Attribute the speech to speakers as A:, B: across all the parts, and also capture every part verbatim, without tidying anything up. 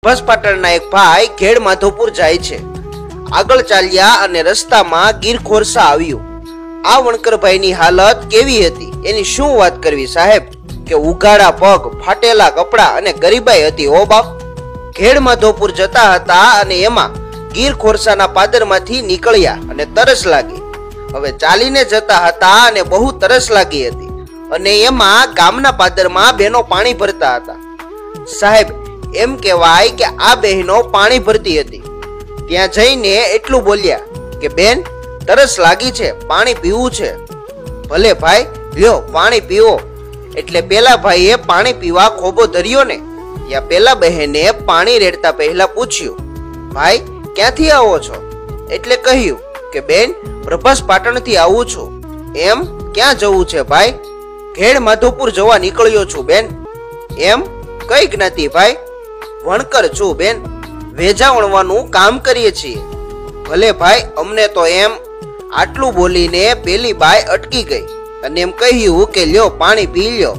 A: પ્રભાસ પાટણના એક ભાઈ ઘેડ માધવપુર જાય છે। આગળ ચાલ્યા અને રસ્તામાં ગીર ખોરસા આવ્યું। આ વણકરભાઈની હાલત કેવી હતી એની શું વાત કરવી સાહેબ, કે ઉઘાડા પગ, ફાટેલા કપડા અને ગરીબાઈ હતી ઓ બાપ। ઘેડ માધવપુર જતા હતા અને એમાં ગીર ખોરસાના પાદરમાંથી નીકળ્યા અને તરસ લાગી। હવે ચાલીને જતા હતા અને બહુ તરસ લાગી હતી અને એમાં ગામના પાદરમાં બહેનો પાણી ભરતા હતા। સાહેબ એમ કહેવાય કે આ બહેનો પાણી ભરતી હતી। ત્યાં જઈને એટલું બોલ્યા કે બેન તરસ લાગી છે, પાણી પીવું છે। ભલે ભાઈ લ્યો પાણી પીવો। એટલે પેલા ભાઈએ પાણી પીવા ખોબો ધર્યો ને ત્યાં પેલા બહેને પાણી રેડતા પહેલા પૂછ્યું, ભાઈ ક્યાંથી આવો છો? એટલે કહ્યું કે બેન પ્રભાસ પાટણથી આવું છું। એમ ક્યાં જવું છે ભાઈ? ઘેડ માધવપુર જવા નીકળ્યો છું બેન। એમ કઈ જ્ઞાતિ ભાઈ? વણકર છું બેન, વેજા વણવાનું કામ કરીએ છીએ। ભલે ભાઈ અમને તો એમ। આટલું બોલીને પેલી બાઈ અટકી ગઈ અને એમ કહ્યું કે લ્યો પાણી પી લ્યો।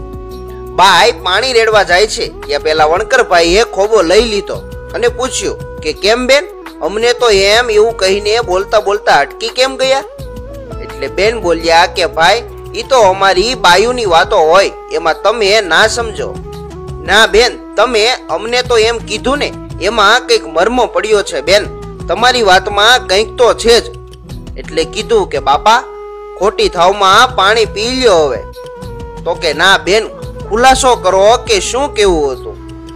A: બાઈ પાણી રેડવા જાય છે ત્યાં પેલા વણકરભાઈએ ખોબો લઈ લીધો અને પૂછ્યું કે કેમ બેન, અમને તો એમ એવું કહીને બોલતા બોલતા અટકી કેમ ગયા? એટલે બેન બોલ્યા કે ભાઈ ઈ તો અમારી બાયુની વાતો હોય, એમાં તમે ના સમજો। ના બેન તમે અમને તો એમ કીધું ને, એમાં કંઈક મર્મ પડ્યો છે બેન, તમારી વાતમાં કંઈક તો છે જ। એટલે કીધું કે બાપા ખોટી થાવમાં પાણી પી લ્યો હવે। તો કે ના બેન ખુલાસો કરો કે શું કેવું હતું?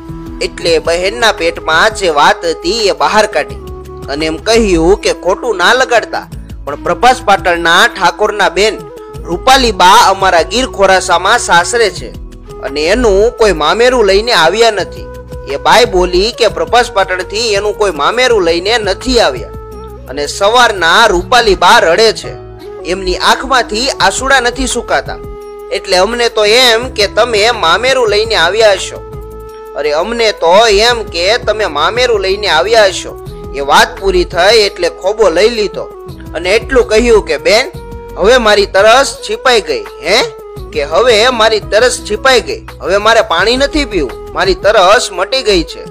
A: એટલે બહેનના પેટમાં જે વાત હતી એ બહાર કાઢી અને એમ કહ્યું કે ખોટું ના લગાડતા, પણ પ્રભાસ પાટણના ઠાકોરના બેન રૂપાલી બા અમારા ગીર ખોરાસામાં સાસરે છે અને એનું કોઈ મામેરું લઈને આવ્યા નથી। એ બાઈ બોલી કે પ્રભાસ પાટણથી એનું કોઈ મામેરું લઈને નથી આવ્યા અને સવારના રૂપાલી બા રડે છે, એમની આંખમાંથી આંસુડા નથી સુકાતા। એટલે અમને તો એમ કે તમે મામેરું લઈને આવ્યા હશો। અરે અમને તો એમ કે તમે મામેરું લઈને આવ્યા હશો। એ વાત પૂરી થઈ એટલે ખોબો લઈ લીધો અને એટલું કહ્યું કે બેન હવે મારી તરસ છીપાઈ ગઈ। હે કે હવે મારી તરસ છીપાઈ ગઈ, હવે મારે પાણી નથી પીવું, મારી તરસ મટી ગઈ છે।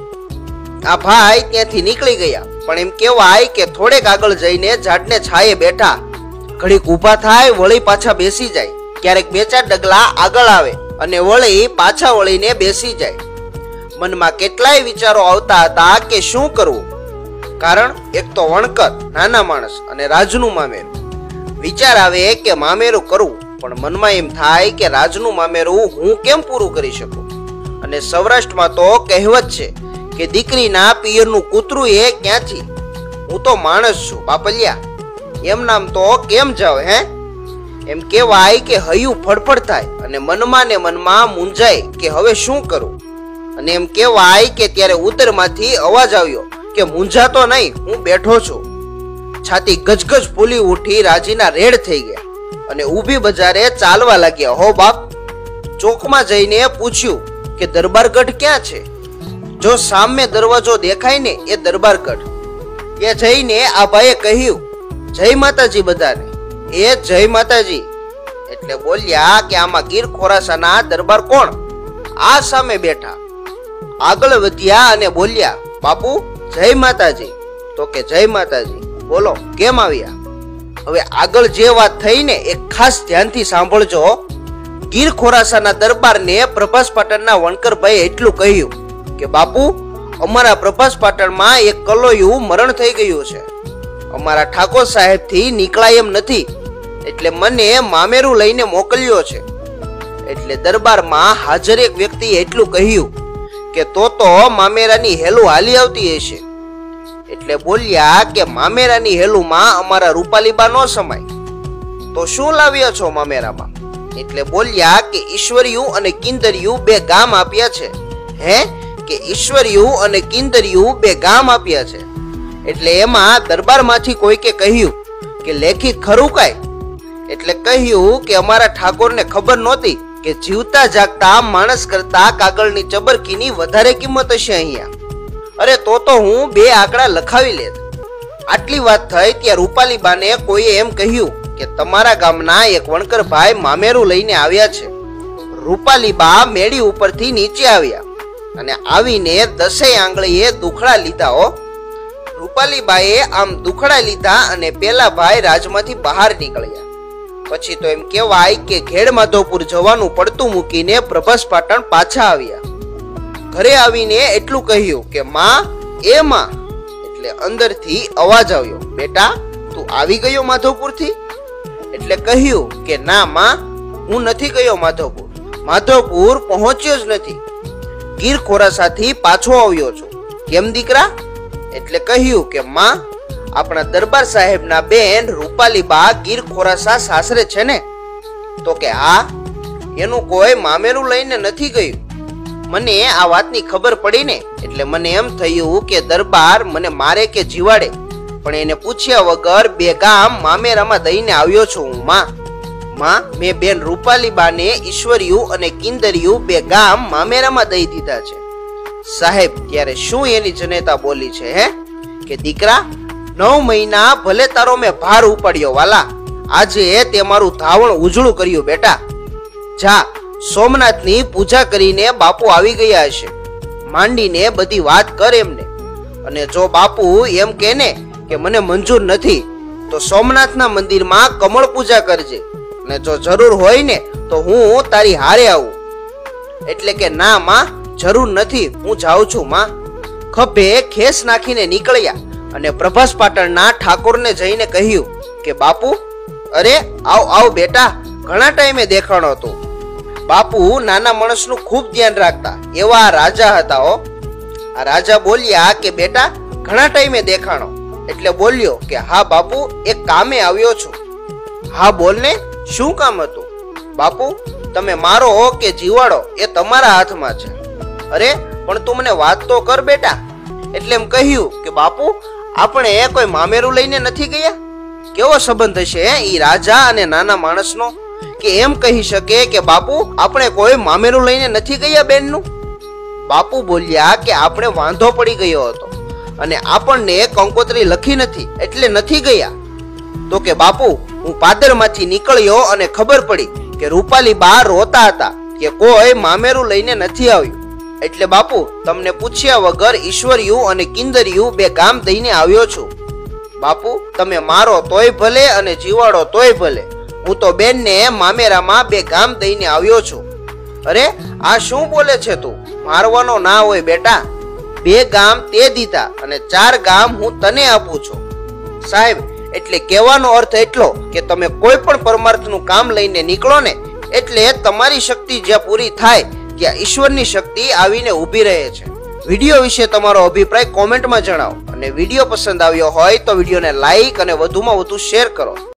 A: આ ભાઈ ત્યાંથી નીકળી ગયા, પણ એમ કહેવાય કે થોડેક આગળ જઈને ઝાડને છાયે બેઠા, ઘડીક ઊભા થાય વળી પાછા બેસી જાય, ક્યારેક બે ચાર ડગલા આગળ આવે અને વળી પાછા વળીને બેસી જાય। મનમાં કેટલાય વિચારો આવતા હતા કે શું કરવું, કારણ એક તો વણકર, નાના માણસ અને રાજનું મામેરું। વિચાર આવે કે મામેરું કરવું, પણ મનમાં એમ થાય કે રાજનું મામેરું હું કેમ પૂરું કરી શકું? અને સૌરાષ્ટ્રમાં તો કહેવત છે કે દીકરીના પિયરનું કૂતરું એ ક્યાંથી? હું તો માણસ છું બાપલિયા, એમ નામ તો કેમ જાવ હે? એમ કહેવાય કે હૈયું ફડફડ થાય અને મનમાં ને મનમાં મૂંઝાય કે હવે શું કરું? અને એમ કહેવાય કે ત્યારે ઉત્તરમાંથી અવાજ આવ્યો કે મૂંઝાતો નહીં, હું બેઠો છું। છાતી ગજગજ ફૂલી ઉઠી રાજીના રેડ થઈ ગયા અને ઊભી બજારે ચાલવા લાગ્યા હો બાપ। ચોકમાં જઈને પૂછ્યું કે દરબારગઢ ક્યાં છે? જો સામે દરવાજો દેખાય ને એ દરબારગઢ। એ જઈને આ ભાઈએ કહ્યું જય માતાજી બધાને। એ જય માતાજી। એટલે બોલ્યા કે આમાં ગીર ખોરાસાના દરબાર કોણ? આ સામે બેઠા। આગળ વધ્યા અને બોલ્યા બાપુ જય માતાજી। તો કે જય માતાજી, બોલો કેમ આવ્યા? હવે આગળ જે વાત થઈ ને એ ખાસ ધ્યાનથી સાંભળજો। ગીર ખોરાસાના દરબારને પ્રભાસ પાટણના વણકરભાઈએ એટલું કહ્યું કે બાપુ અમારા પ્રભાસ પાટણમાં એક કલોયું મરણ થઈ ગયું છે, અમારા ઠાકોર સાહેબ થી નીકળાય એમ નથી, એટલે મને મામેરું લઈને મોકલ્યો છે। એટલે દરબારમાં હાજર એક વ્યક્તિએ એટલું કહ્યું કે તો તો મામેરાની હેલું હાલી આવતી હશે। એટલે બોલ્યા કે મામેરાની હેલુમાં અમારા રૂપાલીબા નો સમાય, તો શું લાવ્યા છો મામેરામાં? એટલે બોલ્યા કે ઈશ્વરિયું અને કિંદરિયું બે ગામ આપ્યા છે। હે કે ઈશ્વરિયું અને કિંદરિયું બે ગામ આપ્યા છે? એટલે એમાં દરબારમાંથી કોઈકે કહ્યું કે લેખી ખરું કાય? એટલે કહ્યું કે અમારા ઠાકોરને ખબર નહોતી કે જીવતા જાગતા માણસ કરતા કાગળની ચબરકીની વધારે કિંમત હશે અહીંયા। અરે તો તો હું બે આંકડા લખાવી લેત। આટલી વાત થઈ ત્યાં રૂપાલીબાને કોઈએ એમ કહ્યું કે તમારા ગામના એક વણકરભાઈ મામેરું લઈને આવ્યા છે। રૂપાલીબા મેડી ઉપરથી નીચે આવ્યા અને આવીને દસેય આંગળીએ દુખડા લીધા હો. રૂપાલીબાઈએ આમ દુખડા લીધા અને પેલા ભાઈ રાજમાંથી બહાર નીકળ્યા. પછી તો એમ કહેવાય કે ઘેડ માધવપુર જવાનું પડતું મૂકીને પ્રભાસ પાટણ પાછા આવ્યા. ઘરે આવીને એટલું કહ્યું કે માં એ માં, એટલે અંદરથી અવાજ આવ્યો, બેટા તું આવી ગયો માધવપુર થી? એટલે કહ્યું કે ના માં, હું નથી ગયો માધવપુર, માધવપુર પહોંચ્યો જ નથી, ગીર ખોરાસાથી પાછો આવ્યો છું. કેમ દીકરા? એટલે કહ્યું કે માં, આપણા દરબાર સાહેબના બેન રૂપાલીબા ગીર ખોરાસા સાસરે છે ને? તો કે હા, એનું કોઈ મામેરું લઈને નથી ગયું. મને આ વાતની ખબર પડી ને એટલે મને એમ થયું કે દરબાર મને મારે કે જીવાડે, પણ એને પૂછ્યા વગર બે ગામ મામેરામાં દઈને આવ્યો છું હું માં. માં, મેં બેન રૂપાલીબાને ઈશ્વરિયું અને કિંદરિયું બે ગામ મામેરામાં દઈ દીધા છે. સાહેબ ત્યારે શું એની જનેતા બોલી છે હે કે દીકરા, નવ મહિના ભલે તારો મેં ભાર ઉપાડ્યો વાલા, આજે તે મારું ધાવણ ઉજળું કર્યું બેટા. જા, સોમનાથની પૂજા કરીને બાપુ આવી ગયા હશે, માંડીને બધી વાત કર એમને. અને જો બાપુ એમ કહે ને કે મને મંજૂર નથી તો સોમનાથના મંદિરમાં કમળ પૂજા કરજે, અને જો જરૂર હોય ને તો હું તારી હારે આવું. એટલે કે ના માં, જરૂર નથી, હું જાઉં છું માં. ખભે ખેસ નાખીને નીકળ્યા અને પ્રભાસ પાટણના ઠાકોરને જઈને કહ્યું કે બાપુ, અરે આવ આવ બેટા, ઘણા ટાઈમે દેખાણો હતો. બાપુ નાના માણસનું ખૂબ ધ્યાન રાખતા એવા રાજા હતા હો. આ રાજા બોલ્યા કે બેટા ઘણા ટાઈમે દેખાણો. એટલે બોલ્યો કે હા બાપુ, એક કામે આવ્યો છું. હા બોલ ને, શું કામ હતું? બાપુ, તમે મારો કે જીવાડો એ તમારા હાથમાં છે. અરે પણ તું મને વાત તો કર બેટા. એટલે એમ કહ્યું કે બાપુ, આપણે કોઈ મામેરું લઈને નથી ગયા? કેવો સંબંધ હશે એ રાજા અને નાના માણસનો કે એમ કહી શકે કે બાપુ આપણે કોઈ મામેરું લઈને નથી ગયા બેનનું? બાપુ બોલ્યા કે આપણે વાંધો પડી ગયો હતો અને આપણને કંકોત્રી લખી નથી એટલે નથી ગયા. તો કે બાપુ, હું પાદરમાંથી નીકળ્યો અને ખબર પડી કે રૂપાલીબા રોતા હતા કે કોઈ મામેરું લઈને નથી આવ્યું. એટલે બાપુ તમને પૂછ્યા વગર ઈશ્વરિયું અને કિંદરિયું બે ગામ દઈને આવ્યો છું. બાપુ તમે મારો તોય ભલે અને જીવાડો તોય ભલે, હું તો બેનને મામેરામાં બે ગામ દઈને આવ્યો છું. અરે આ શું બોલે છે તું? મારવાનો ના હોય બેટા, બે ગામ તે દીધા અને ચાર ગામ હું તને આપું છું. સાહેબ એટલે કહેવાનો અર્થ એટલો કે તમે કોઈ પણ પરમાર્થનું કામ લઈને નીકળો ને એટલે તમારી શક્તિ જ્યાં પૂરી થાય ત્યાં ઈશ્વરની શક્તિ આવીને ઊભી રહે છે. વિડીયો વિશે તમારો અભિપ્રાય કોમેન્ટમાં જણાવો અને વિડીયો પસંદ આવ્યો હોય તો વિડીયોને લાઈક અને વધુમાં વધુ શેર કરો.